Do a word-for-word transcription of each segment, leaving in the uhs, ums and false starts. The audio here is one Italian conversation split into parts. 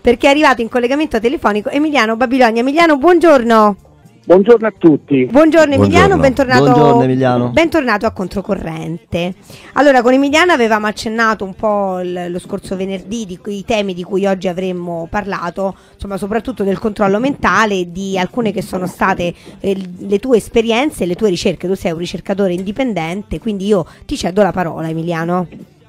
perché è arrivato in collegamento telefonico Emiliano Babilonia. Emiliano, buongiorno. Buongiorno a tutti. Buongiorno Emiliano, Buongiorno. bentornato, Buongiorno, Emiliano. bentornato a Controcorrente. Allora, con Emiliano avevamo accennato un po' l- lo scorso venerdì di i temi di cui oggi avremmo parlato, insomma soprattutto del controllo mentale e di alcune che sono state eh, le tue esperienze e le tue ricerche. Tu sei un ricercatore indipendente, quindi io ti cedo la parola, Emiliano.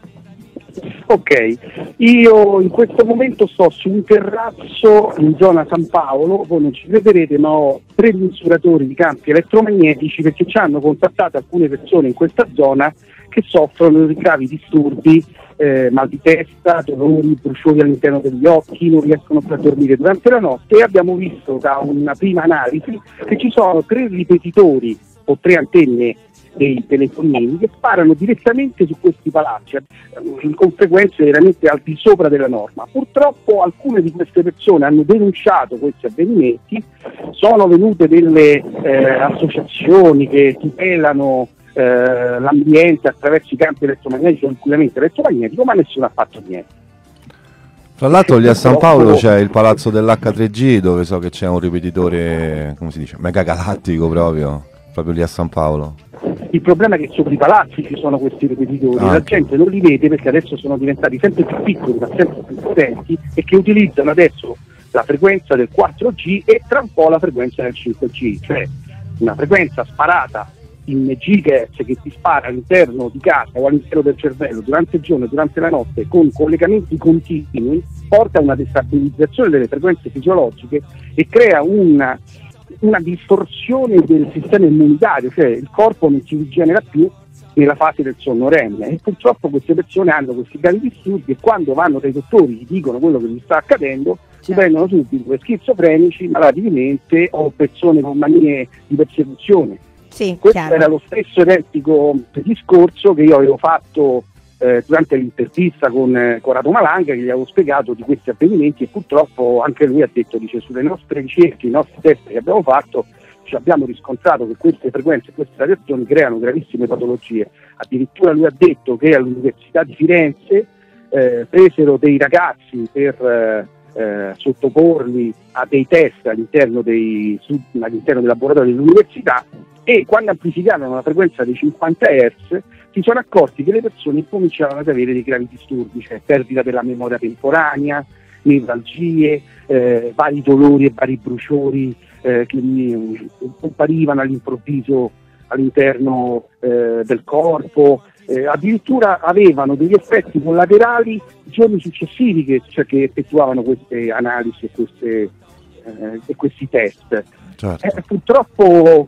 Ok, io in questo momento sto su un terrazzo in zona San Paolo, voi non ci crederete, ma ho tre misuratori di campi elettromagnetici perché ci hanno contattato alcune persone in questa zona che soffrono di gravi disturbi, eh, mal di testa, dolori, bruciori all'interno degli occhi, non riescono più a dormire durante la notte, e abbiamo visto da una prima analisi che ci sono tre ripetitori o tre antenne dei telefonini che sparano direttamente su questi palazzi con frequenze veramente al di sopra della norma. Purtroppo alcune di queste persone hanno denunciato questi avvenimenti, sono venute delle eh, associazioni che tutelano eh, l'ambiente attraverso i campi elettromagnetici o l'inquinamento elettromagnetico, ma nessuno ha fatto niente. Tra l'altro lì a San Paolo c'è il palazzo dell'H tre G, dove so che c'è un ripetitore, come si dice, mega galattico proprio, proprio lì a San Paolo. Il problema è che sopra i palazzi ci sono questi ripetitori, ah, la gente non li vede perché adesso sono diventati sempre più piccoli ma sempre più potenti e che utilizzano adesso la frequenza del quattro G e tra un po' la frequenza del cinque G, cioè una frequenza sparata in gigahertz che ti spara all'interno di casa o all'interno del cervello durante il giorno e durante la notte con collegamenti continui, porta a una destabilizzazione delle frequenze fisiologiche e crea una una distorsione del sistema immunitario, cioè il corpo non si rigenera più nella fase del sonno REM, e purtroppo queste persone hanno questi gravi disturbi e quando vanno dai dottori gli dicono quello che gli sta accadendo, certo, si prendono subito per schizofrenici, malati di mente o persone con manie di persecuzione. Sì, questo chiaro. Era lo stesso identico discorso che io avevo fatto Eh, durante l'intervista con eh, Corrado Malanga, che gli avevo spiegato di questi avvenimenti, e purtroppo anche lui ha detto, dice, sulle nostre ricerche, i nostri test che abbiamo fatto, ci abbiamo riscontrato che queste frequenze, queste radiazioni creano gravissime patologie. Addirittura lui ha detto che all'Università di Firenze eh, presero dei ragazzi per eh, eh, sottoporli a dei test all'interno dei, su, all'interno dei laboratori dell'università, e quando amplificarono la frequenza dei cinquanta hertz si sono accorti che le persone cominciavano ad avere dei gravi disturbi, cioè perdita della memoria temporanea, nevralgie, eh, vari dolori e vari bruciori eh, che eh, comparivano all'improvviso all'interno eh, del corpo, eh, addirittura avevano degli effetti collaterali giorni successivi che, cioè, che effettuavano queste analisi e, queste, eh, e questi test. Certo. Eh, purtroppo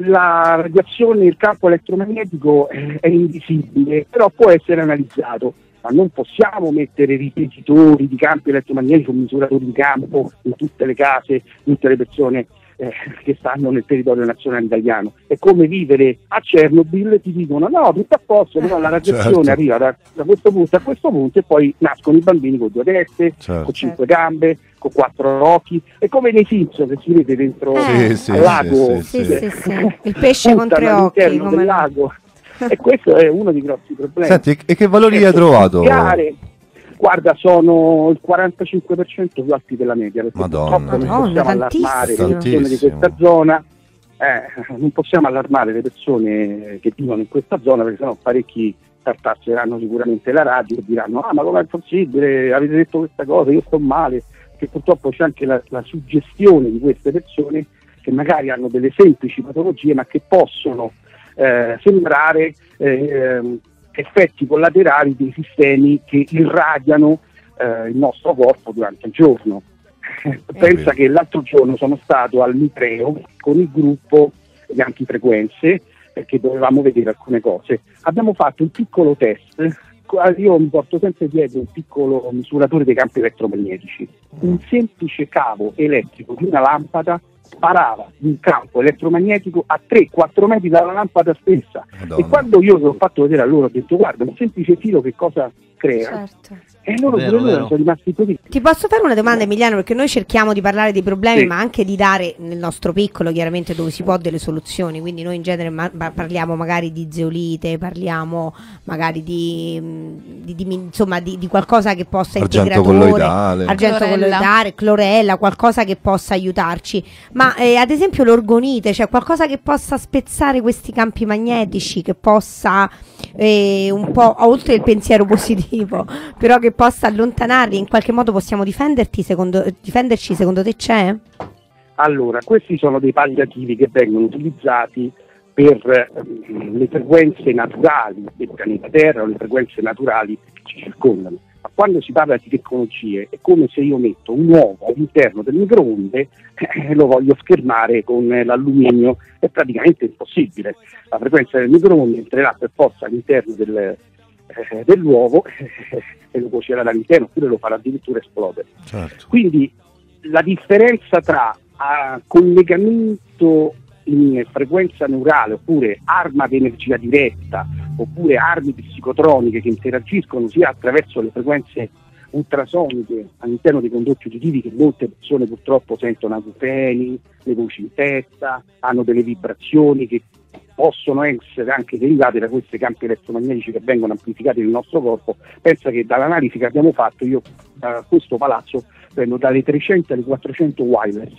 la radiazione, il campo elettromagnetico è, è invisibile, però può essere analizzato, ma non possiamo mettere ripetitori di campi elettromagnetici o misuratori di campo in tutte le case, tutte le persone eh, che stanno nel territorio nazionale italiano. È come vivere a Chernobyl e ti dicono no, tutto a posto, però la radiazione certo. arriva da, da questo punto a questo punto e poi nascono i bambini con due teste, certo. con cinque gambe, con quattro occhi. È come nei Simpson che si vede dentro Eh, al sì, lago, Sì, sì, sì, sì. Il pesce con tre occhi, all'interno come del lago. E questo è uno dei grossi problemi. Senti, e che valori hai trovato? Spiegare, guarda, sono il quarantacinque per cento più alti della media, perché Madonna purtroppo non Madonna, possiamo allarmare le persone di tantissimo. questa zona, eh, non possiamo allarmare le persone che vivono in questa zona, perché sennò parecchi tartasseranno sicuramente la radio e diranno ah, ma come è possibile, avete detto questa cosa, io sto male, che purtroppo c'è anche la, la suggestione di queste persone che magari hanno delle semplici patologie ma che possono eh, sembrare eh, effetti collaterali dei sistemi che irradiano eh, il nostro corpo durante il giorno. Pensa che l'altro giorno sono stato al Mitreo con il gruppo di antifrequenze perché dovevamo vedere alcune cose. Abbiamo fatto un piccolo test, io mi porto sempre dietro un piccolo misuratore dei campi elettromagnetici, un semplice cavo elettrico di una lampada sparava un campo elettromagnetico a tre quattro metri dalla lampada stessa. Madonna. E quando io l'ho fatto vedere a loro ho detto guarda, un semplice filo che cosa crea? Certo. E loro Vero, pure loro vero. sono rimasti così. Ti posso fare una domanda, Emiliano, perché noi cerchiamo di parlare dei problemi, Sì. ma anche di dare nel nostro piccolo, chiaramente dove si può, delle soluzioni. Quindi noi in genere ma- ma- parliamo magari di zeolite, parliamo magari di, mh, di, di- insomma di, di qualcosa che possa Argento integratore, colloidale. argento Clorella. colloidale, clorella, qualcosa che possa aiutarci. Ma eh, ad esempio l'orgonite, cioè qualcosa che possa spezzare questi campi magnetici, che possa eh, un po' oltre il pensiero positivo, però che possa allontanarli, in qualche modo possiamo difenderti secondo, difenderci, secondo te c'è? Allora, questi sono dei palliativi che vengono utilizzati per ehm, le frequenze naturali del pianeta Terra o le frequenze naturali che ci circondano. Ma quando si parla di tecnologie è come se io metto un uovo all'interno del microonde e lo voglio schermare con l'alluminio, è praticamente impossibile. La frequenza del microonde entrerà per forza all'interno del, eh, dell'uovo e lo cuocerà all'interno, oppure lo farà addirittura esplodere. Certo. Quindi la differenza tra ah, collegamento in frequenza neurale oppure arma di energia diretta oppure armi psicotroniche che interagiscono sia attraverso le frequenze ultrasoniche all'interno dei condotti uditivi, che molte persone purtroppo sentono acufeni, le voci in testa, hanno delle vibrazioni che possono essere anche derivate da questi campi elettromagnetici che vengono amplificati nel nostro corpo. Pensa che dall'analisi che abbiamo fatto, io da questo palazzo prendo dalle trecento alle quattrocento wireless,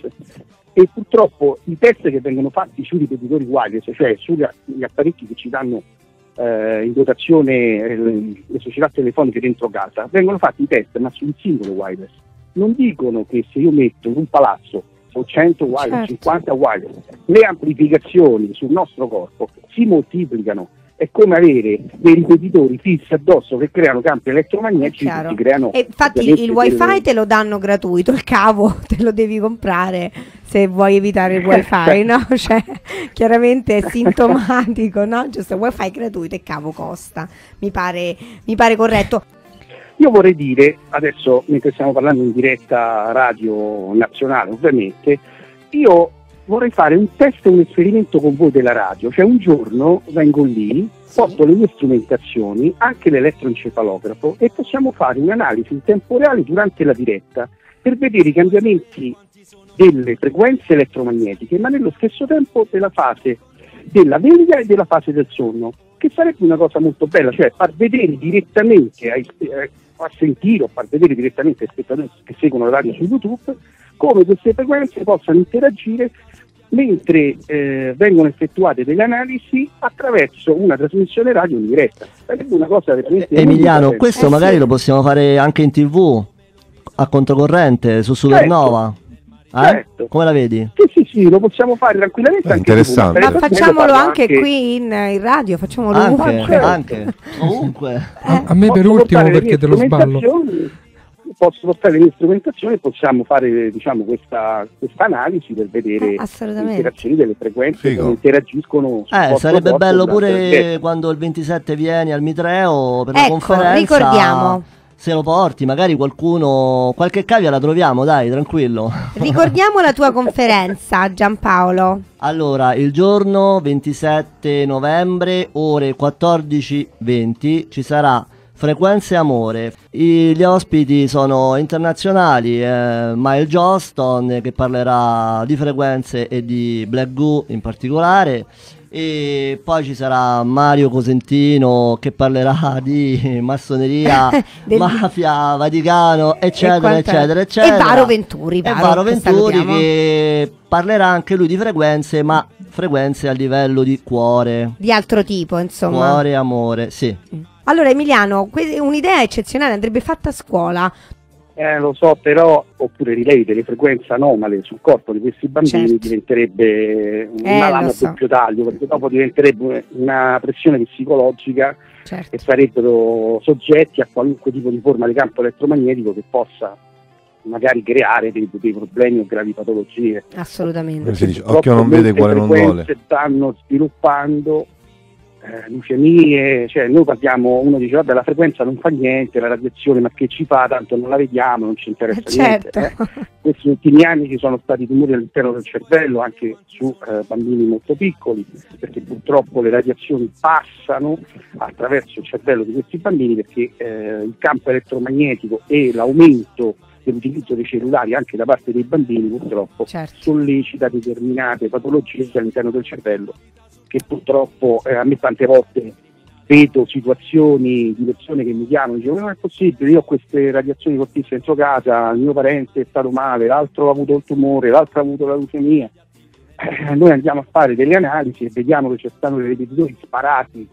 e purtroppo i test che vengono fatti sui ripetitori wireless, cioè sugli gli apparecchi che ci danno eh, in dotazione eh, le società telefoniche dentro casa, vengono fatti i test ma su un singolo wireless. Non dicono che se io metto in un palazzo o cento wireless, Certo. cinquanta wireless, le amplificazioni sul nostro corpo si moltiplicano. È come avere dei ripetitori fissi addosso che creano campi elettromagnetici che Chiaro. ti creano. E infatti ovviamente il wifi delle- te lo danno gratuito, il cavo te lo devi comprare se vuoi evitare il wifi, no? Cioè, chiaramente è sintomatico, no? Giusto, il wifi gratuito e cavo costa, mi pare, mi pare corretto. Io vorrei dire, adesso mentre stiamo parlando in diretta radio nazionale ovviamente, io vorrei fare un test e un esperimento con voi della radio, cioè un giorno vengo lì, porto le mie strumentazioni, anche l'elettroencefalografo, e possiamo fare un'analisi in tempo reale durante la diretta per vedere i cambiamenti delle frequenze elettromagnetiche, ma nello stesso tempo della fase della veglia e della fase del sonno, che sarebbe una cosa molto bella, cioè far vedere direttamente ai, eh, far sentire o far vedere direttamente ai spettatori che seguono la radio su YouTube come queste frequenze possano interagire mentre eh, vengono effettuate delle analisi attraverso una trasmissione radio in diretta. Sarebbe una cosa veramente Emiliano, molto questo Eh, magari sì. lo possiamo fare anche in tivù, a controcorrente, su Supernova. Eh? Certo. Come la vedi? Sì, sì, sì, lo possiamo fare tranquillamente. Eh, anche interessante. in Ma TV, ma facciamolo farlo anche qui in, in radio, facciamolo Anche, ovunque. anche, ovunque. A, a me per Posso ultimo, portare le perché mie te lo sballo. strumentazioni, Posso portare le mie strumentazioni e possiamo fare, diciamo, questa, questa analisi per vedere Eh, le assolutamente. interazioni delle frequenze Figo. che interagiscono sul Eh, vostro sarebbe corpo bello durante la pure diretta. quando il ventisette vieni al Mitreo per la Ecco, conferenza. ricordiamo. Se lo porti, magari qualcuno, qualche cavia la troviamo, dai, tranquillo. Ricordiamo la tua conferenza, Giampaolo. Allora, il giorno ventisette novembre, ore quattordici venti, ci sarà Frequenze Amore. I- gli ospiti sono internazionali, eh, Miles Johnston che parlerà di frequenze e di Black Goo in particolare, e poi ci sarà Mario Cosentino che parlerà di massoneria, Del- mafia, Vaticano, eccetera, quant'è. eccetera, eccetera. E Varo Venturi, E Varo, Varo che Venturi salutiamo. che parlerà anche lui di frequenze, ma frequenze a livello di cuore. Di altro tipo, insomma. Cuore e amore, sì. Allora Emiliano, que- un'idea eccezionale, andrebbe fatta a scuola. Eh, lo so, però, oppure rilevi delle frequenze anomale sul corpo di questi bambini Certo. diventerebbe una Eh, lama lo a so. doppio taglio, perché dopo diventerebbe una pressione psicologica Certo. e sarebbero soggetti a qualunque tipo di forma di campo elettromagnetico che possa magari creare dei, dei problemi o gravi patologie. Assolutamente. Come si dice, Purtroppo occhio non vede, molte cuore non frequenze vuole. stanno sviluppando eh, leucemie, cioè noi parliamo, uno dice vabbè la frequenza non fa niente, la radiazione ma che ci fa, tanto non la vediamo, non ci interessa certo. niente. Eh. Questi ultimi anni ci sono stati tumori all'interno del cervello anche su eh, bambini molto piccoli, perché purtroppo le radiazioni passano attraverso il cervello di questi bambini, perché eh, il campo elettromagnetico e l'aumento dell'utilizzo dei cellulari anche da parte dei bambini purtroppo certo. sollecita determinate patologie all'interno del cervello, che purtroppo eh, a me tante volte vedo situazioni di persone che mi chiamano e dicono non è possibile, io ho queste radiazioni fortissime dentro casa, il mio parente è stato male, l'altro ha avuto il tumore, l'altro ha avuto la leucemia. Eh, noi andiamo a fare delle analisi e vediamo che ci stanno dei ripetitori sparati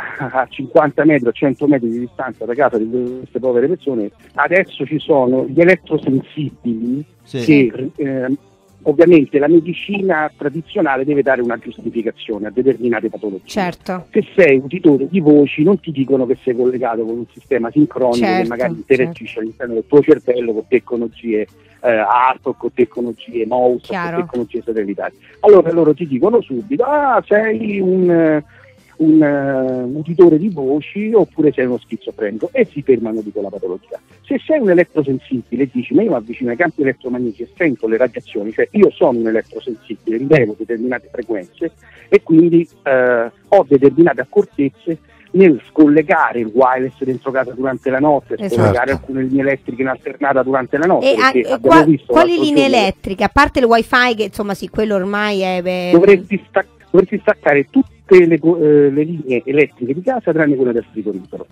a cinquanta metri, a cento metri di distanza da casa di queste povere persone. Adesso ci sono gli elettrosensibili sì. che eh, ovviamente la medicina tradizionale deve dare una giustificazione a determinate patologie. Certo. Se sei uditore di voci non ti dicono che sei collegato con un sistema sincronico certo, che magari interagisce certo. all'interno del tuo cervello con tecnologie eh, A R P, con tecnologie mouse, Chiaro. con tecnologie satellitari. Allora loro ti dicono subito, ah sei un... un uh, uditore di voci oppure sei uno schizofrenico, e si fermano di quella patologia. Se sei un elettrosensibile e dici ma io mi avvicino ai campi elettromagnetici e sento le radiazioni, cioè io sono un elettrosensibile, rilevo determinate frequenze e quindi uh, ho determinate accortezze nel scollegare il wireless dentro casa durante la notte, esatto. scollegare alcune linee elettriche in alternata durante la notte. E a, e qua, quali linee elettriche? A parte il wifi che insomma sì, quello ormai è... Beh... Dovresti, stac- dovresti staccare tutte le, eh, le linee elettriche di casa tranne quelle del frigorifero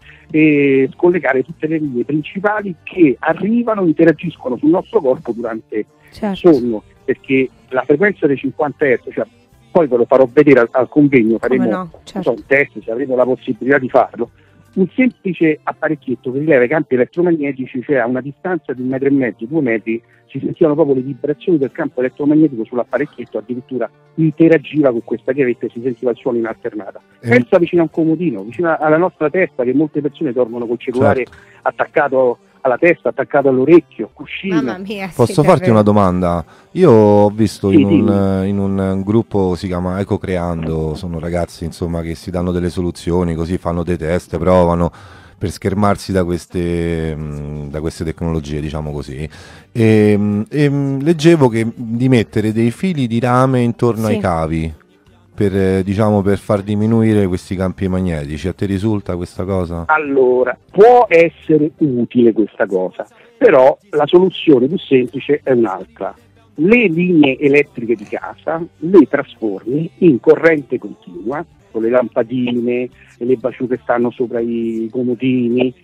e scollegare tutte le linee principali che arrivano, interagiscono sul nostro corpo durante certo. il sonno, perché la frequenza dei cinquanta hertz, cioè, poi ve lo farò vedere al, al convegno, faremo no, certo. so, un test se avremo la possibilità di farlo. Un semplice apparecchietto che rileva i campi elettromagnetici, cioè a una distanza di un metro e mezzo, due metri, si sentivano proprio le vibrazioni del campo elettromagnetico sull'apparecchietto, addirittura interagiva con questa chiavetta e si sentiva il suono in alternata. Eh. Pensa vicino a un comodino, vicino alla nostra testa, che molte persone dormono col cellulare certo. attaccato alla testa, attaccato all'orecchio, cuscino. Mamma mia, Posso sì, farti davvero. una domanda? Io ho visto Sì, in, un, in un gruppo, si chiama Eco Creando, sono ragazzi insomma che si danno delle soluzioni, così fanno dei test, provano per schermarsi da queste, mh, da queste tecnologie, diciamo così. E, mh, e mh, leggevo che di mettere dei fili di rame intorno sì. ai cavi per, eh, diciamo, per far diminuire questi campi magnetici. A te risulta questa cosa? Allora, può essere utile questa cosa, però la soluzione più semplice è un'altra. Le linee elettriche di casa le trasformi in corrente continua, con le lampadine e le baciù che stanno sopra i comodini,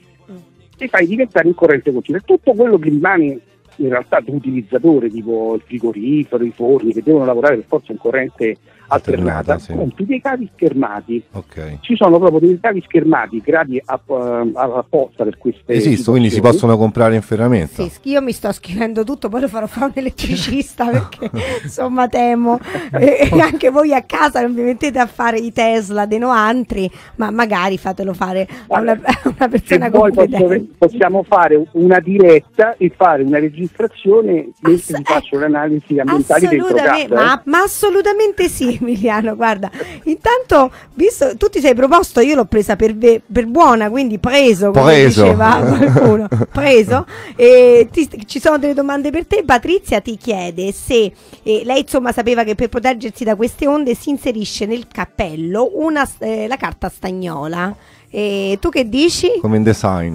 e fai diventare in corrente continua. Tutto quello che rimane in realtà di utilizzatore, tipo il frigorifero, i forni, che devono lavorare per forza in corrente alternata, alternata sì. compri dei cavi schermati. Okay. Ci sono proprio dei cavi schermati creati apposta per queste Esistono, quindi si possono comprare in ferramenta. Sì, io mi sto scrivendo tutto, poi lo farò fare un elettricista perché insomma temo. E, e anche voi a casa non vi mettete a fare i Tesla dei noantri, ma magari fatelo fare a una, a una persona se vuoi competente. posso, possiamo fare una diretta e fare una registrazione mentre vi faccio le analisi ambientali dentro casa. Ma, eh? ma assolutamente sì, Emiliano, guarda, intanto visto tu ti sei proposto, io l'ho presa per, ve, per buona, quindi preso, come preso. diceva qualcuno, preso, e ti, ci sono delle domande per te. Patrizia ti chiede se eh, lei insomma sapeva che per proteggersi da queste onde si inserisce nel cappello una, eh, la carta stagnola, e tu che dici? Come in design.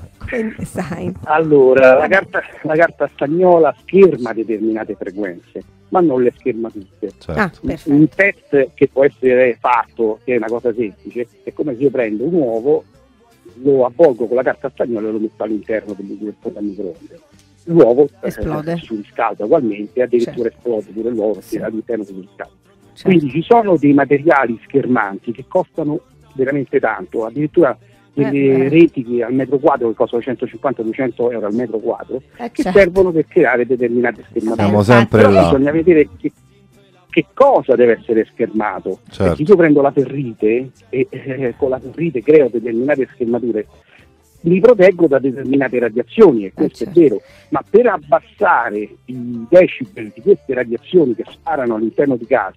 Sai. Allora, la carta, la carta stagnola scherma determinate frequenze, ma non le scherma tutte. Certo. Ah, perfetto. Un test che può essere fatto, che è una cosa semplice, è come se io prendo un uovo, lo avvolgo con la carta stagnola e lo metto all'interno del forno a microonde. L'uovo esplode, eh, si riscalda ugualmente, addirittura certo. esplode pure l'uovo, sì. all'interno si riscalda. Certo. Quindi ci sono dei materiali schermanti che costano veramente tanto, addirittura delle eh, reti che al metro quadro che costano centocinquanta duecento euro al metro quadro, eh, che certo. servono per creare determinate schermature. Siamo sempre Però là. bisogna vedere che, che cosa deve essere schermato. Certo. Perché io prendo la ferrite e eh, con la ferrite creo determinate schermature, li proteggo da determinate radiazioni, e questo eh, certo. è vero, ma per abbassare i decibel di queste radiazioni che sparano all'interno di casa,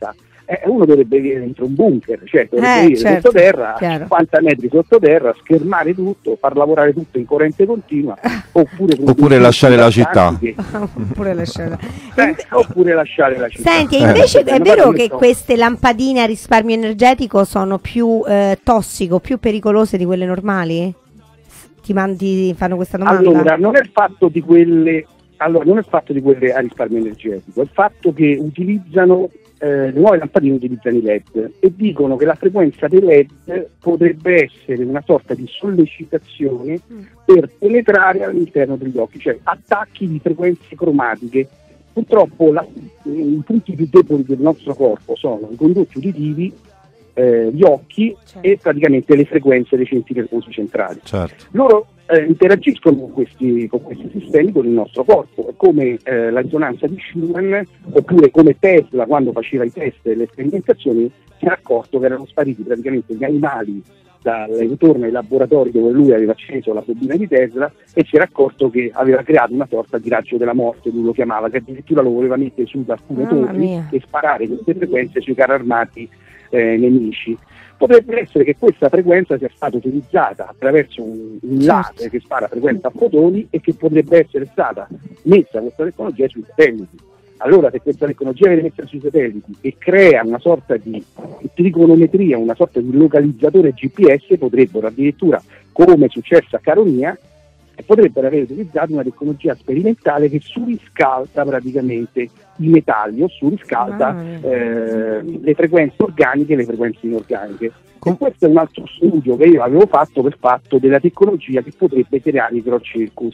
eh, uno dovrebbe vivere dentro un bunker, cioè dovrebbe Eh, vivere certo, sottoterra, chiaro. cinquanta metri sottoterra, schermare tutto, far lavorare tutto in corrente continua, oppure, con Oppure dei lasciare la che- Oppure lasciare- eh, oppure lasciare la città. Senti, e invece Eh, è vero hanno che messo- queste lampadine a risparmio energetico sono più eh, tossico, più pericolose di quelle normali? Ti mandi, fanno questa domanda? Allora, non è il fatto di quelle, allora, non è il fatto di quelle a risparmio energetico, è il fatto che utilizzano, eh, le nuove lampadine utilizzano i L E D e dicono che la frequenza dei L E D potrebbe essere una sorta di sollecitazione Mm. per penetrare all'interno degli occhi, cioè attacchi di frequenze cromatiche. Purtroppo la- i punti più deboli del nostro corpo sono i condotti uditivi, eh, gli occhi Certo. e praticamente le frequenze dei centri nervosi centrali. Certo. Loro eh, interagiscono con questi, con questi sistemi, con il nostro corpo, come eh, la risonanza di Schumann, oppure come Tesla quando faceva i test e le sperimentazioni si era accorto che erano spariti praticamente gli animali dal ritorno ai laboratori dove lui aveva acceso la bobina di Tesla e si era accorto che aveva creato una sorta di raggio della morte, lui lo chiamava, che addirittura lo voleva mettere su da alcune Mamma torri mia. e sparare queste frequenze sui carri armati eh, nemici. Potrebbe essere che questa frequenza sia stata utilizzata attraverso un, un Certo. laser che spara frequenza a fotoni e che potrebbe essere stata messa questa tecnologia sui satelliti. Allora, se questa tecnologia viene messa sui satelliti e crea una sorta di trigonometria, una sorta di localizzatore G P S, potrebbero addirittura, come è successo a Caronia, e potrebbero aver utilizzato una tecnologia sperimentale che surriscalda praticamente i metalli o surriscalda Mamma mia. eh, le frequenze organiche e le frequenze inorganiche. Com- E questo è un altro studio che io avevo fatto per fatto della tecnologia che potrebbe creare i crocircus,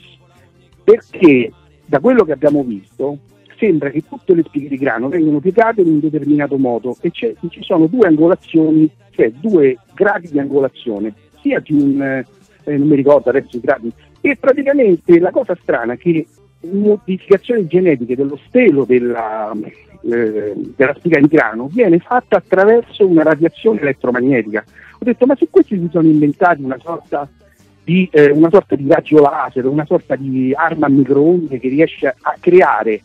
perché da quello che abbiamo visto sembra che tutte le spighe di grano vengono piegate in un determinato modo e c'è- ci sono due angolazioni, cioè due gradi di angolazione, sia di un, eh, non mi ricordo adesso i gradi, e praticamente la cosa strana è che modificazioni genetiche dello stelo della, eh, della spiga di grano viene fatta attraverso una radiazione elettromagnetica. Ho detto, ma se questi si sono inventati una sorta di, eh, una sorta di raggio laser, una sorta di arma a microonde che riesce a creare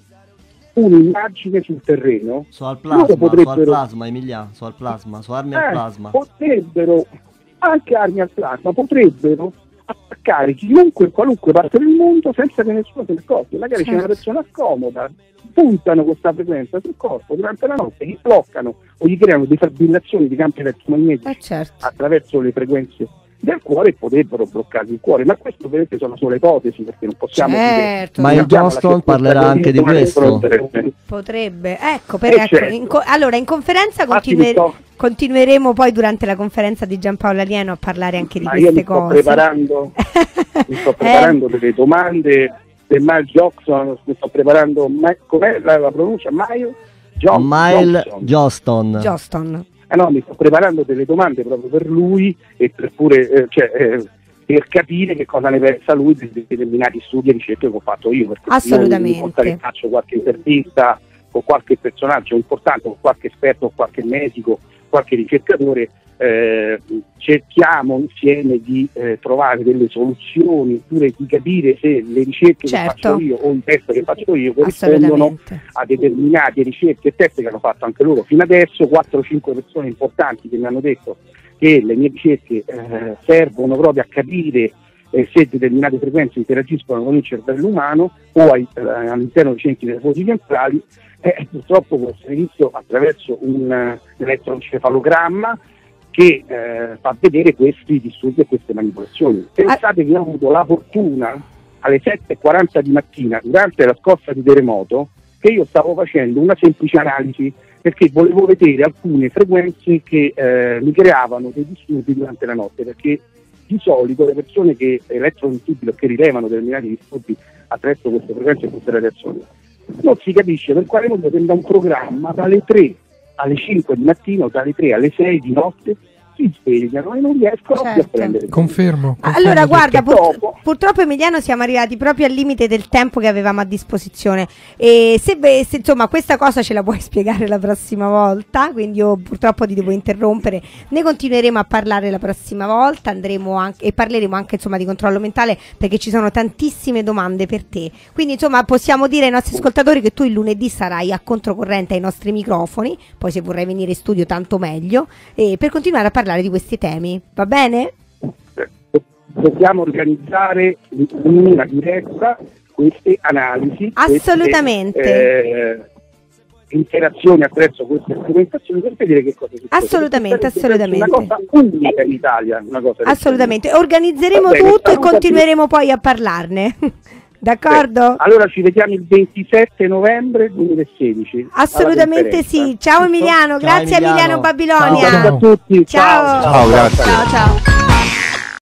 un'immagine sul terreno, So al loro plasma, so al potrebbero, plasma, Emilia, so al plasma, so armi al eh, plasma. potrebbero, anche armi al plasma, potrebbero attaccare chiunque in qualunque parte del mondo senza che nessuno se ne accorga. Magari c'è una Certo. persona scomoda, puntano questa frequenza sul corpo durante la notte, gli bloccano o gli creano defibrillazioni di campi elettromagnetici Eh, certo. attraverso le frequenze del cuore e potrebbero bloccare il cuore, ma questo ovviamente sono solo ipotesi perché non possiamo Certo. Ma il abbiamo la Johnston certezza parlerà che anche di domani questo? potrebbe- Potrebbe, ecco, per, Eh, ecco, certo. in co- allora in conferenza Infatti continue- mi sto- continueremo poi durante la conferenza di Giampaolo Alieno a parlare anche di ma io queste mi sto cose. preparando mi sto preparando Eh, delle domande per Miles Johnson, mi sto preparando, ma- com'è la, la pronuncia? Miles John- Mile Johnson. Johnston. Johnston. Eh no, mi sto preparando delle domande proprio per lui e per pure eh, cioè, eh, per capire che cosa ne pensa lui di di determinati studi e ricerche che ho fatto io, perché Assolutamente. io ogni volta che faccio qualche intervista con qualche personaggio importante, con qualche esperto, con qualche medico, qualche ricercatore, eh, cerchiamo insieme di eh, trovare delle soluzioni, oppure di capire se le ricerche Certo. che faccio io o i test che faccio io corrispondono Assolutamente. a determinate ricerche e test che hanno fatto anche loro fino adesso. quattro cinque persone importanti che mi hanno detto che le mie ricerche eh, servono proprio a capire eh, se determinate frequenze interagiscono con il cervello umano o ai, eh, all'interno dei centri nervosi centrali. Eh, purtroppo può essere visto attraverso un uh, elettroencefalogramma che eh, fa vedere questi disturbi e queste manipolazioni. Pensate che io ho avuto la fortuna alle sette e quaranta di mattina durante la scossa di terremoto che io stavo facendo una semplice analisi perché volevo vedere alcune frequenze che eh, mi creavano dei disturbi durante la notte, perché di solito le persone che elettrosensibili o che rilevano determinati disturbi attraverso queste frequenze e queste radiazioni non si capisce per quale motivo sembra un programma dalle tre alle cinque di mattino, dalle tre alle sei di notte si svegliano e non riescono più a Certo. prendere. Confermo. confermo Allora, guarda, perché- pur- dopo- purtroppo Emiliano siamo arrivati proprio al limite del tempo che avevamo a disposizione e se, ve- se, insomma questa cosa ce la puoi spiegare la prossima volta, quindi io purtroppo ti devo interrompere, ne continueremo a parlare la prossima volta, andremo anche e parleremo anche insomma di controllo mentale perché ci sono tantissime domande per te, quindi insomma possiamo dire ai nostri ascoltatori che tu il lunedì sarai a controcorrente ai nostri microfoni, poi se vorrai venire in studio tanto meglio, e per continuare a parlare di questi temi, va bene? Dobbiamo organizzare in una diretta queste analisi, Assolutamente. queste, eh, interazioni attraverso queste strumentazioni per vedere che cosa succede. Assolutamente, Perché assolutamente. È una cosa unica in Italia, una cosa del Assolutamente, organizzeremo Va bene, tutto e saluta continueremo poi a parlarne. D'accordo? genere. Allora ci vediamo il ventisette novembre duemilasedici. Assolutamente alla sì. conferenza. Ciao Emiliano, Ciao, grazie Emiliano. Emiliano Babilonia. Ciao a tutti. Ciao. Ciao, grazie. Ciao, ciao.